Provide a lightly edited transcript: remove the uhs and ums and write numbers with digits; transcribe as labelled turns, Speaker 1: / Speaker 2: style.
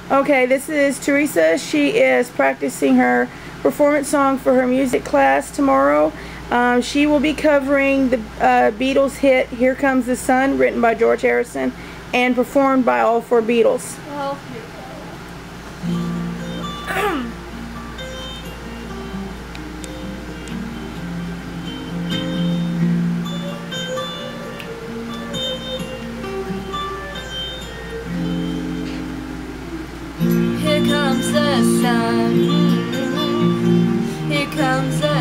Speaker 1: Okay, this is Teresa. She is practicing her performance song for her music class tomorrow. She will be covering the Beatles hit Here Comes the Sun, written by George Harrison and performed by all four Beatles.
Speaker 2: Well, here comes the sun. Here comes the